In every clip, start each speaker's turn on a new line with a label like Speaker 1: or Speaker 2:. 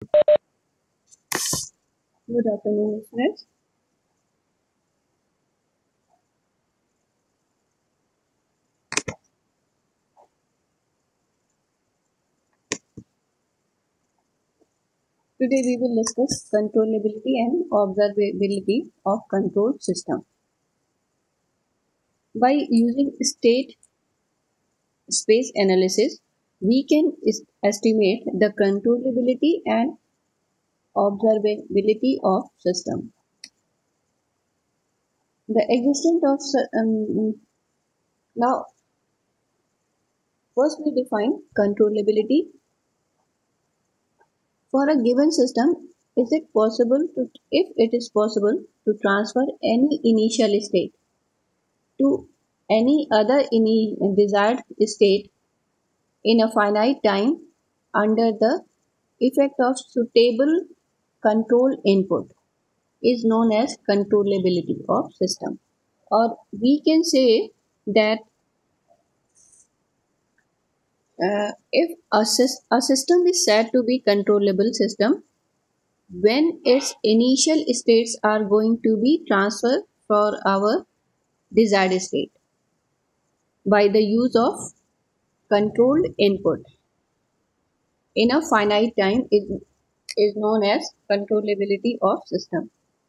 Speaker 1: Good afternoon, listeners. Today we will discuss controllability and observability of control system. By using state space analysis, we can estimate the controllability and observability of system. The existence of now first we define controllability. For a given system, is it possible to if it is possible to transfer any initial state to any other desired state in a finite time under the effect of suitable control input is known as controllability of system. Or we can say that if a system is said to be controllable system when its initial states are going to be transferred for our desired state by the use of controlled input in a finite time is known as controllability of system.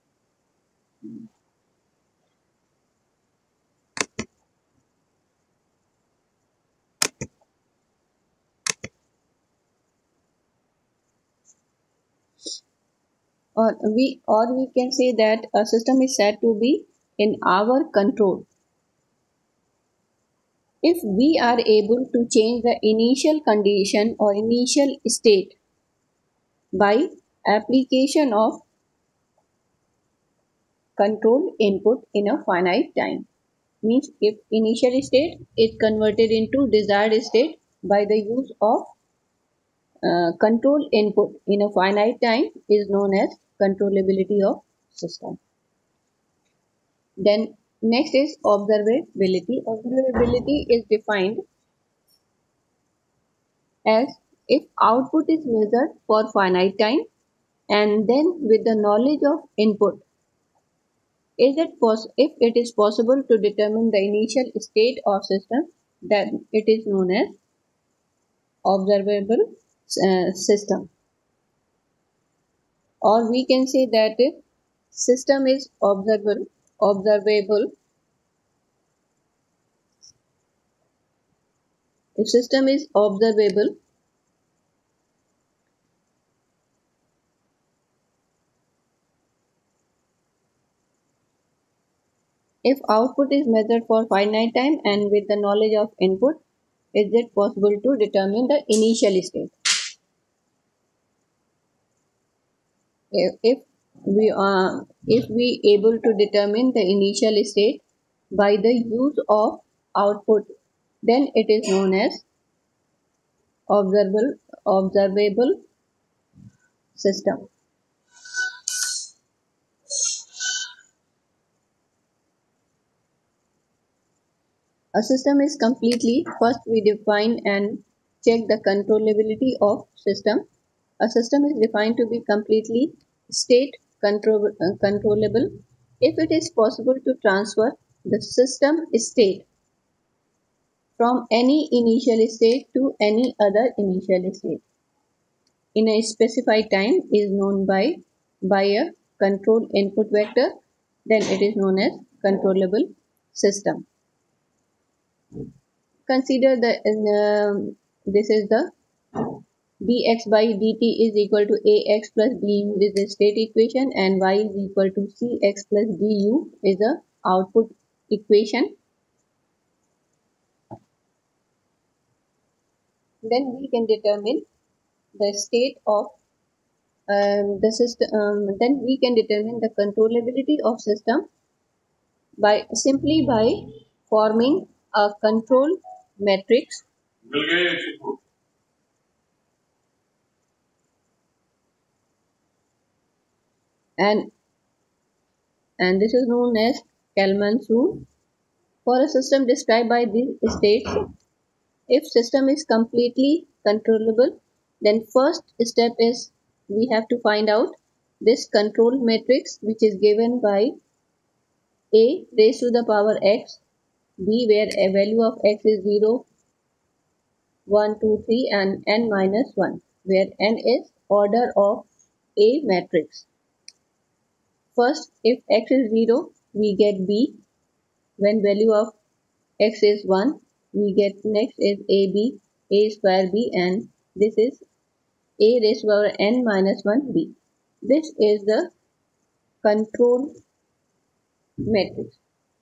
Speaker 1: Or we can say that a system is said to be in our control if we are able to change the initial condition or initial state by application of controlled input in a finite time. Means if initial state is converted into desired state by the use of control input in a finite time is known as controllability of system. Then next is observability. Observability is defined as if output is measured for finite time and then with the knowledge of input if it is possible to determine the initial state of system, then it is known as observable system. Or we can say that if system is observable, if system is observable, if output is measured for finite time and with the knowledge of input, is it possible to determine the initial state? If we able to determine the initial state by the use of output, then it is known as observable system. A system is completely first we define and check the controllability of system. A system is defined to be completely controllable if it is possible to transfer the system state from any initial state to any other initial state in a specified time is known by a control input vector, then it is known as controllable system. Consider this is the dx by dt is equal to ax plus bu is the state equation and y is equal to cx plus du is the output equation. Then we can determine the state of the system. Then we can determine the controllability of system by simply by forming a control matrix and this is known as Kalman's rule. For a system described by these states, if system is completely controllable, then first step is we have to find out this control matrix, which is given by a raised to the power x, b where a value of x is 0, 1, 2, 3, and n minus 1, where n is order of a matrix. First, if x is 0, we get b. When value of x is 1, we get next is ab, a square b, and this is a raised to the power n minus 1 b. This is the control matrix.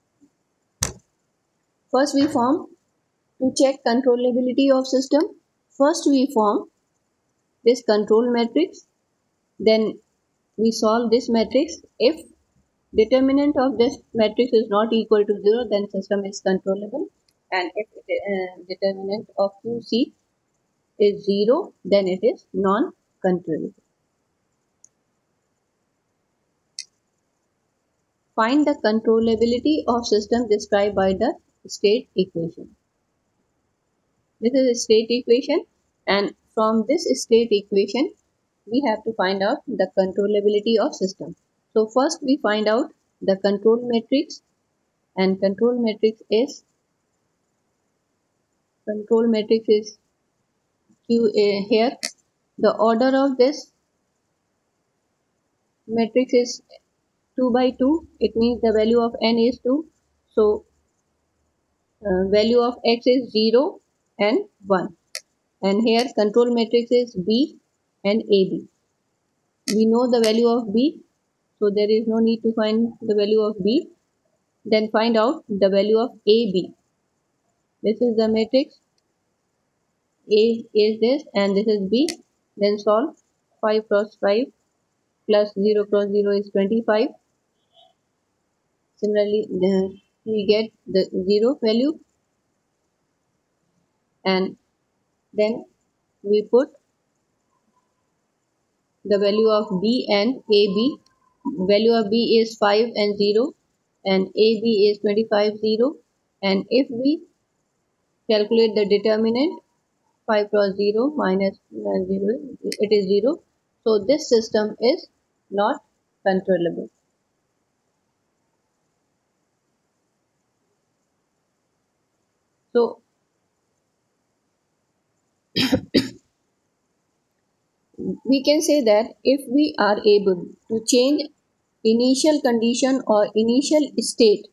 Speaker 1: First we form, to check controllability of system, first we form this control matrix, then we solve this matrix. If determinant of this matrix is not equal to 0, then system is controllable, and if determinant of QC is 0, then it is non-controllable. Find the controllability of system described by the state equation. This is a state equation, and from this state equation we have to find out the controllability of system. So first we find out the control matrix, and control matrix is QA here. The order of this matrix is 2 by 2. It means the value of n is 2. So value of x is 0 and 1. And here control matrix is B and AB. We know the value of B, so there is no need to find the value of B. Then find out the value of AB. This is the matrix. A is this and this is B. Then solve. 5 cross 5 plus 0 cross 0 is 25. Similarly, we get the 0 value, and then we put the value of B and AB. Value of B is 5 and 0, and AB is 25, 0. And if we calculate the determinant, 5 cross 0 minus 0, it is 0. So this system is not controllable. So we can say that if we are able to change initial condition or initial state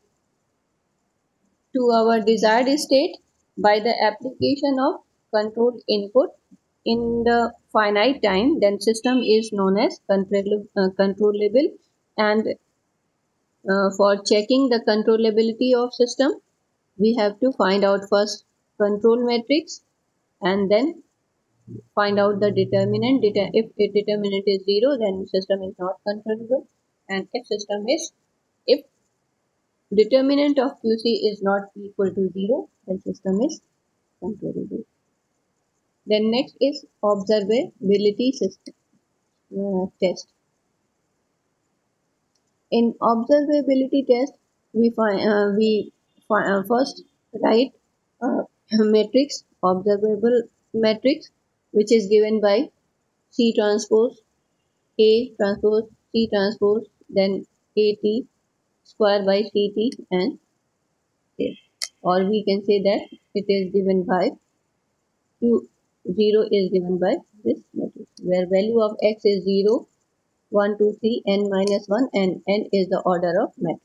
Speaker 1: to our desired state by the application of control input in the finite time, then system is known as controllable. And for checking the controllability of system, we have to find out first control matrix and then find out the determinant. If the determinant is 0, then system is not controllable, and if determinant of QC is not equal to 0, then system is controllable. Then next is observability system test. In observability test, we first write matrix, observable matrix, which is given by C transpose A transpose C transpose, then AT square by CT and A. Or we can say that it is given by Q0 is given by this matrix, where value of x is 0, 1, 2, 3, n minus 1, and n is the order of matrix.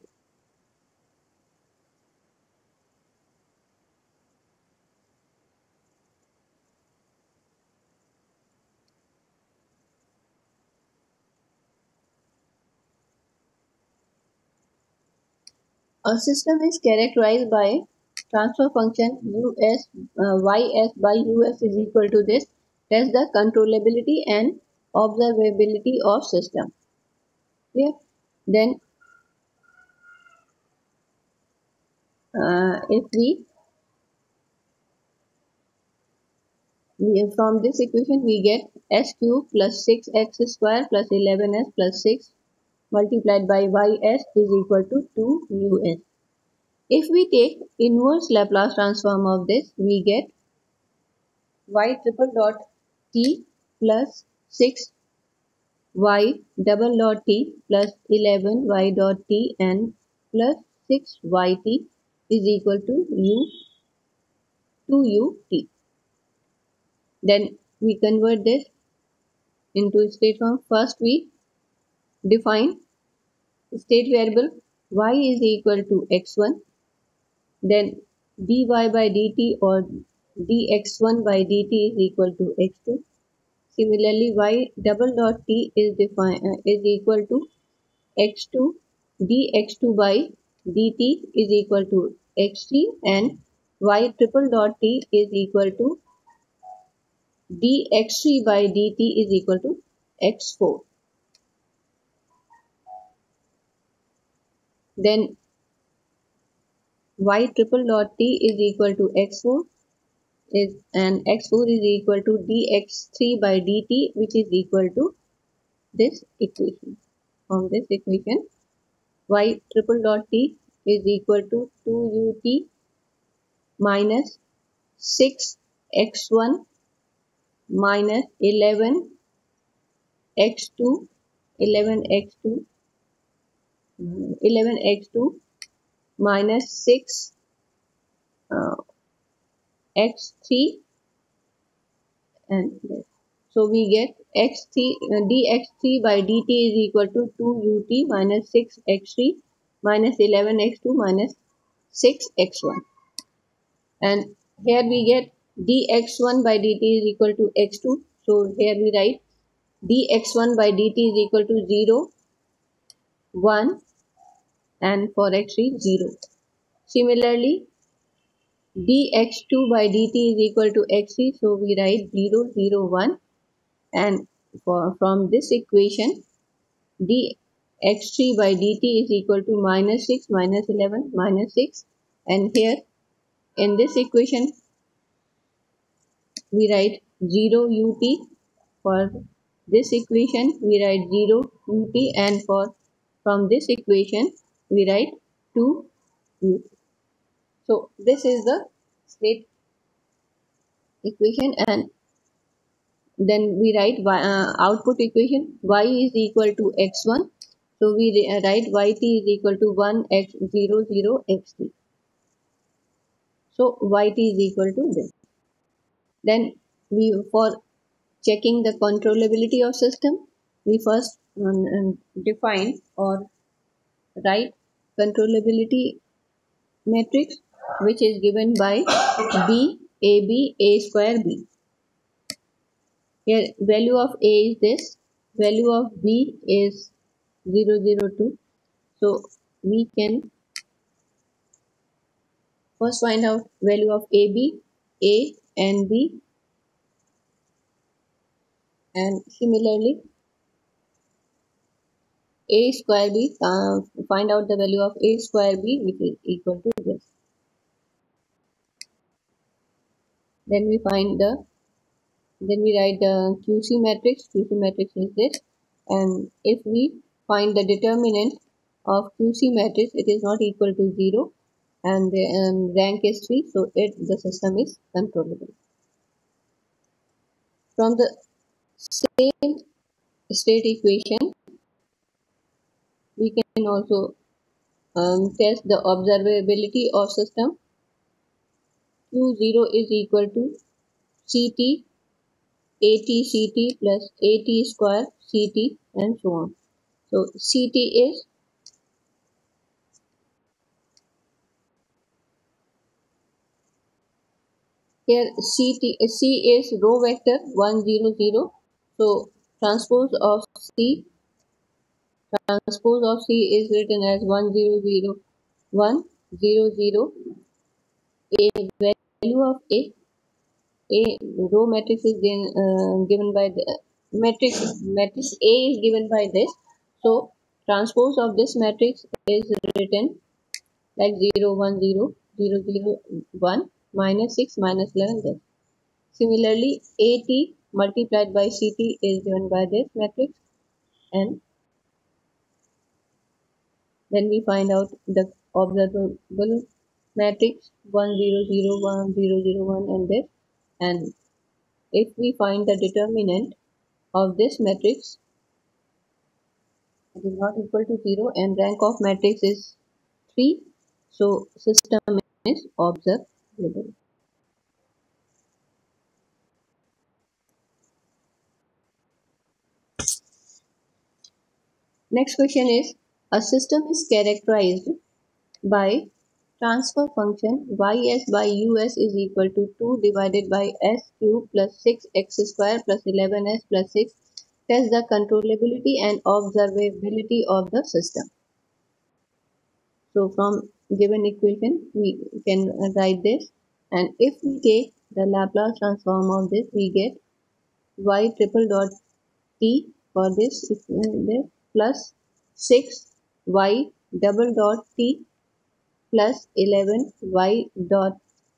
Speaker 1: A system is characterized by transfer function ys by us is equal to this. Test the controllability and observability of system. Clear? Then if we from this equation we get s cube plus 6x square plus 11s plus 6 multiplied by ys is equal to 2us. If we take inverse Laplace transform of this, we get y triple dot t plus 6 y double dot t plus 11 y dot t and plus 6 yt is equal to u 2ut. Then we convert this into state form. First we define state variable y is equal to x1, then dy by dt or dx1 by dt is equal to x2. Similarly, y double dot t is equal to x2 dx2 by dt is equal to x3 and y triple dot t is equal to dx3 by dt is equal to x4. Then y triple dot t is equal to x4 and x4 is equal to dx3 by dt, which is equal to this equation. From this equation, y triple dot t is equal to 2ut minus 6x1 minus 11x2 11x2 11x2 minus 6 x3 and this. So we get x3 dx3 by dt is equal to 2ut minus 6x3 minus 11x2 minus 6x1, and here we get dx1 by dt is equal to x2. So here we write dx1 by dt is equal to 0, 1 and for x3 0. Similarly, dx2 by dt is equal to x3, so we write 0, 0, 1, and from this equation dx3 by dt is equal to minus 6 minus 11 minus 6, and here in this equation we write 0 ut. For this equation we write 0 ut, and from this equation we write 2 ut. So this is the state equation, and then we write output equation y is equal to x1, so we write yt is equal to 1 x 0 0 x3. So yt is equal to this. Then we, for checking the controllability of system, we first define or write controllability matrix, which is given by b a b a square b. Here value of a is this, value of b is 0 0 2. So we can first find out value of a and b, and similarly a square b, find out the value of a square b, which is equal to this. Then we write the QC matrix. QC matrix is this, and if we find the determinant of QC matrix, it is not equal to 0 and the rank is 3, so the system is controllable. From the same state equation, we can also test the observability of system. Q0 is equal to CT AT CT plus AT square CT and so on. So CT is here, C is row vector 1 0 0. So transpose of C is written as 1 0 0 1 0 0. A value of a row matrix is given by the matrix A is given by this. So transpose of this matrix is written like 0 1 0 0 0 1 minus 6 minus 11 this. Similarly, AT multiplied by CT is given by this matrix, and then we find out the observable matrix 1 0 0 1 0 0 1 and this, and if we find the determinant of this matrix, it is not equal to 0 and rank of matrix is 3. So system is observable. Next question is, a system is characterized by transfer function ys by us is equal to 2 divided by s cube plus 6x square plus 11s plus 6. Test the controllability and observability of the system. So from given equation we can write this, and if we take the Laplace transform of this, we get y triple dot t for this plus 6 y double dot t plus 11 y dot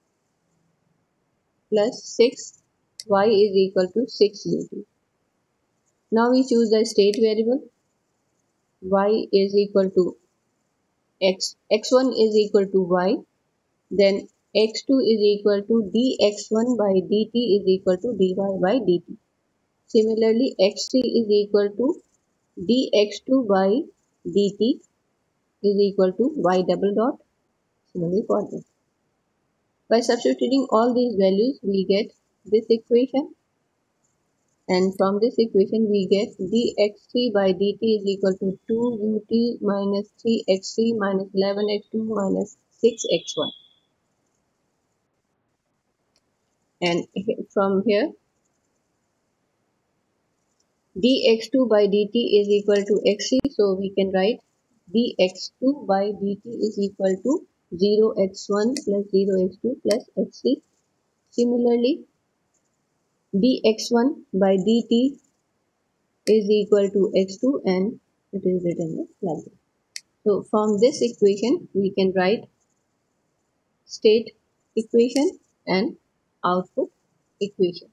Speaker 1: plus 6 y is equal to 6 ut. Now we choose the state variable. Y is equal to x1 is equal to y, then x2 is equal to dx1 by dt is equal to dy by dt. Similarly, x3 is equal to dx2 by dt is equal to y double dot. Similarly for this. By substituting all these values, we get this equation, and from this equation we get dx3 by dt is equal to 2 ut minus 3x3 minus 11x2 minus 6x1. And from here dx2 by dt is equal to x3, so we can write dx2 by dt is equal to 0x1 plus 0x2 plus x3. Similarly, dx1 by dt is equal to x2 and it is written like this. So from this equation we can write state equation and output equation.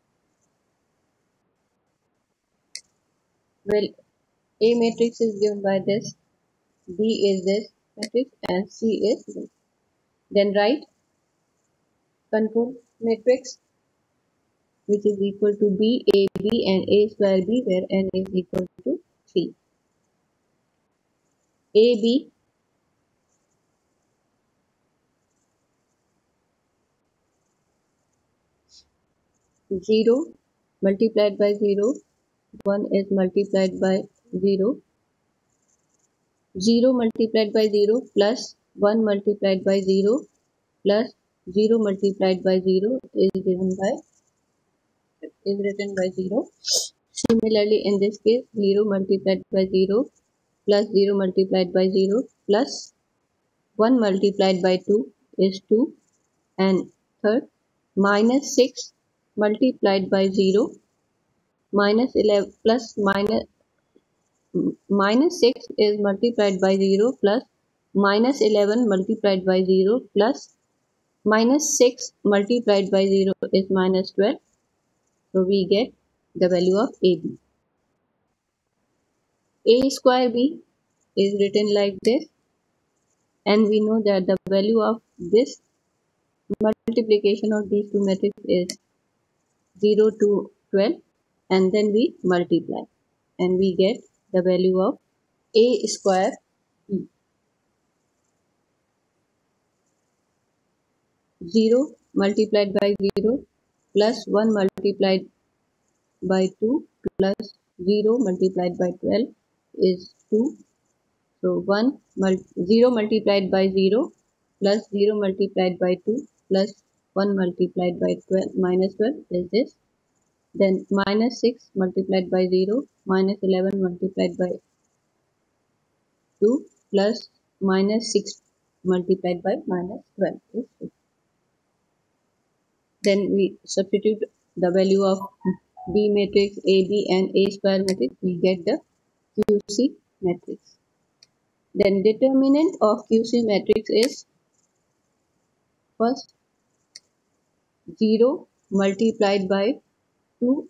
Speaker 1: Well, A matrix is given by this, B is this matrix and C is this. Then write control matrix which is equal to B, A, B and A square B where n is equal to 3. A, B 0 multiplied by 0, 1 is multiplied by 0, 0 multiplied by 0 plus 1 multiplied by 0 plus 0 multiplied by 0 is written by 0. Similarly, in this case, 0 multiplied by 0 plus 0 multiplied by 0 plus 1 multiplied by 2 is 2. And third, minus 6 multiplied by 0 minus 11 plus minus 6 is multiplied by 0 plus minus 11 multiplied by 0 plus minus 6 multiplied by 0 is minus 12. So we get the value of AB. A square B is written like this, and we know that the value of this multiplication of these two matrices is 0 to 12, and then we multiply and we get the value of A square B. 0 multiplied by 0 plus 1 multiplied by 2 plus 0 multiplied by 12 is 2. So 0 multiplied by 0 plus 0 multiplied by 2 plus 1 multiplied by 12 minus 12 is this. Then minus 6 multiplied by 0 minus 11 multiplied by 2 plus minus 6 multiplied by minus 12 is 2. Then we substitute the value of B matrix, AB and A square matrix, we get the QC matrix. Then determinant of QC matrix is first 0 multiplied by 2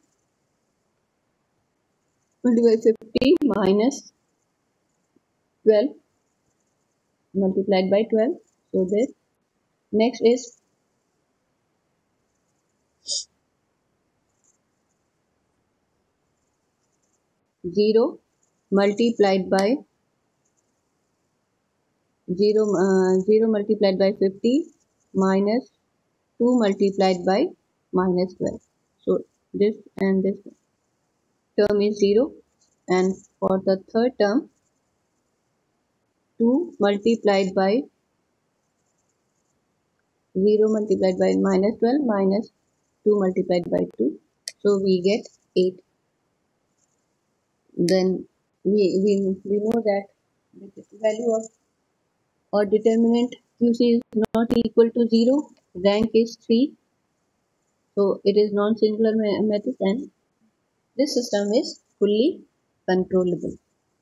Speaker 1: multiplied by 50 minus 12 multiplied by 12. So this next is 0 multiplied by 0 multiplied by 50 minus 2 multiplied by minus 12. So this and this term is 0, and for the third term 2 multiplied by 0 multiplied by minus 12 minus 2 multiplied by 2, so we get 8. Then we know that the value of or determinant QC is not equal to 0, rank is 3, so it is non-singular matrix, and this system is fully controllable.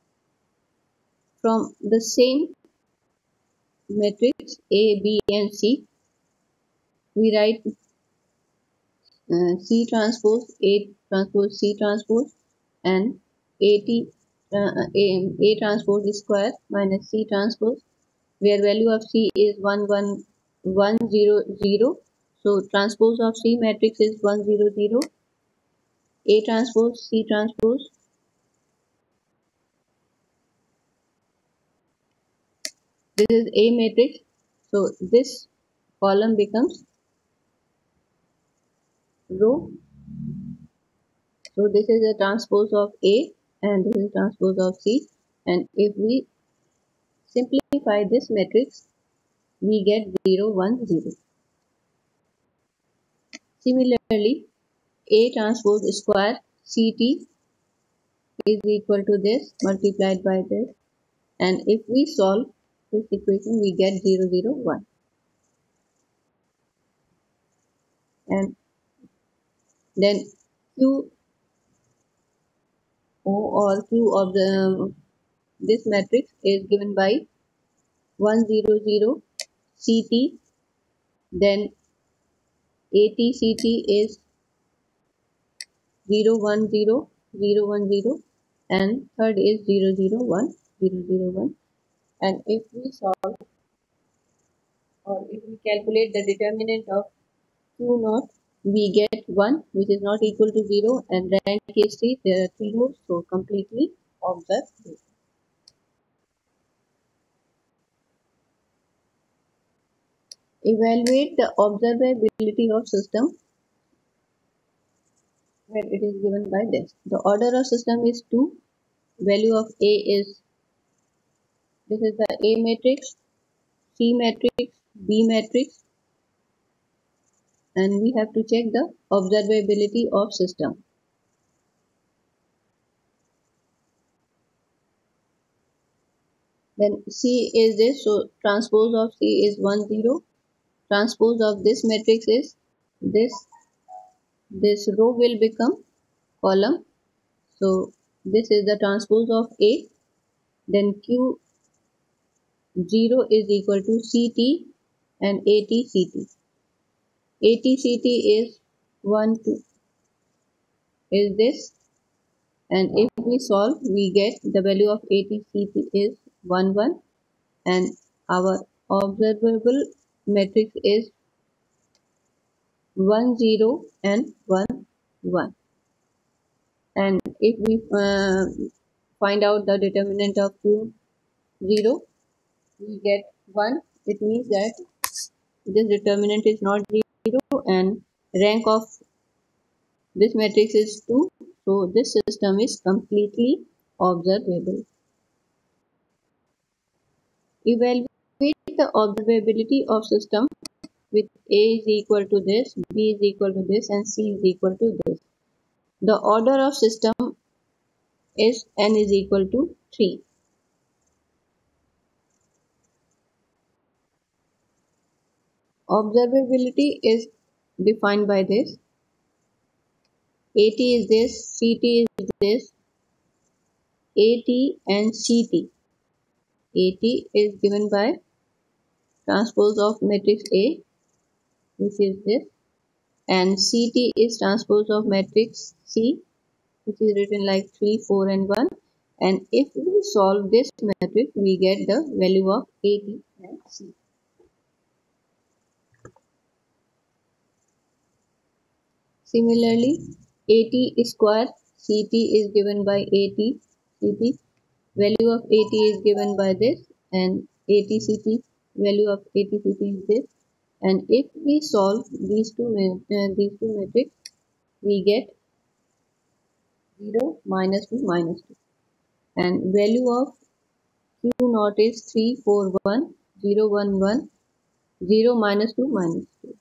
Speaker 1: From the same matrix A, B and C, we write C transpose, A transpose, C transpose, and A transpose square minus C transpose, where value of C is 1 1 1 0 0. So transpose of C matrix is 1 0 0. A transpose, C transpose. This is A matrix. So this column becomes row. So this is a transpose of A and this is transpose of C. And if we simplify this matrix, we get 0 1 0. Similarly, A transpose square CT is equal to this multiplied by this, and if we solve this equation we get 0 0 1, and then Q O or Q of the this matrix is given by 1 0 0 CT, then ATCT is 0 1 0 0 1 0, and third is 0 0 1 0 0 1. And if we solve or if we calculate the determinant of Q naught, we get 1 which is not equal to 0, and rank is 3. There are 3 rows, so completely observed. Evaluate the observability of system where it is given by this. The order of system is 2. Value of A is, this is the A matrix, C matrix, B matrix, and we have to check the observability of system. Then C is this, so transpose of C is 1 0. Transpose of this matrix is this. This row will become column. So this is the transpose of A. Then Q 0 is equal to CT and ATCT. ATCT is 1 2 is this, and if we solve we get the value of ATCT is 1 1, and our observable matrix is 1 0 and 1 1. And if we find out the determinant of Q0, we get 1. It means that this determinant is not 0, and rank of this matrix is 2. So this system is completely observable. Evaluate the observability of system with A is equal to this, B is equal to this, and C is equal to this. The order of system is n is equal to 3. Observability is defined by this. AT is this, CT is this, AT and CT. AT is given by transpose of matrix A, which is this, and CT is transpose of matrix C, which is written like 3, 4 and 1. And if we solve this matrix, we get the value of AT and C. Similarly, AT square CT is given by AT CT. value of AT is given by this, and ATCT, value of ATCT is this. And if we solve these two matrix, we get 0, -2, -2. And value of Q naught is 3, 4, 1, 0, 1, 1, 0, -2, -2.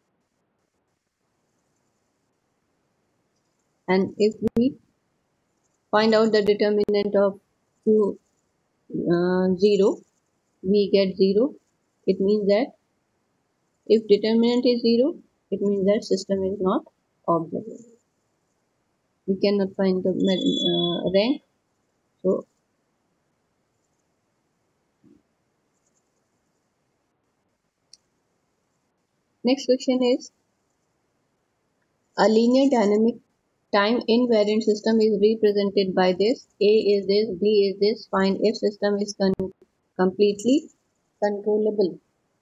Speaker 1: And if we find out the determinant of Q 0, we get 0. It means that if determinant is 0, it means that system is not observable. We cannot find the rank. So next question is, a linear dynamic time invariant system is represented by this. A is this, B is this. Find if system is completely controllable.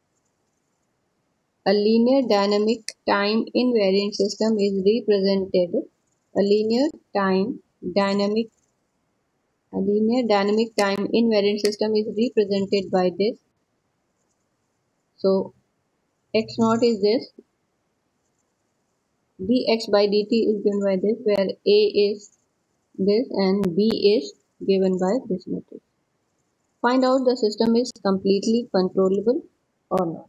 Speaker 1: A linear dynamic time invariant system is represented. A linear dynamic time invariant system is represented by this. So x naught is this, dx by dt is given by this, where a is this and b is given by this matrix. Find out the system is completely controllable or not.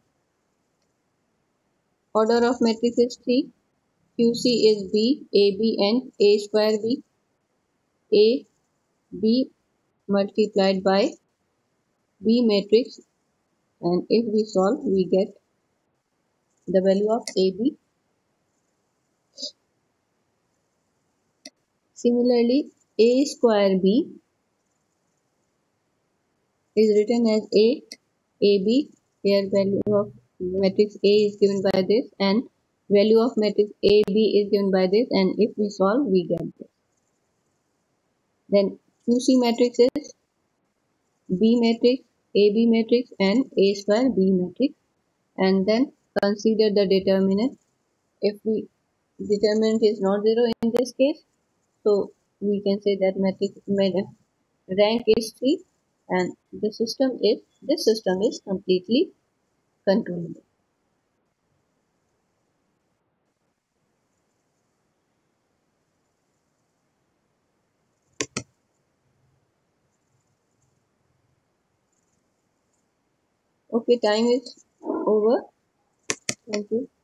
Speaker 1: Order of matrix is 3. QC is B, AB and A square B. A, B multiplied by B matrix, and if we solve, we get the value of AB. Similarly, A square B is written as A, AB. Here value of matrix A is given by this and value of matrix AB is given by this, and if we solve, we get this. Then QC matrix is B matrix, AB matrix and A square B matrix, and then consider the determinant. If we determinant is not 0 in this case, so we can say that matrix rank is 3 and this system is completely controllable. Okay, time is over. Thank you.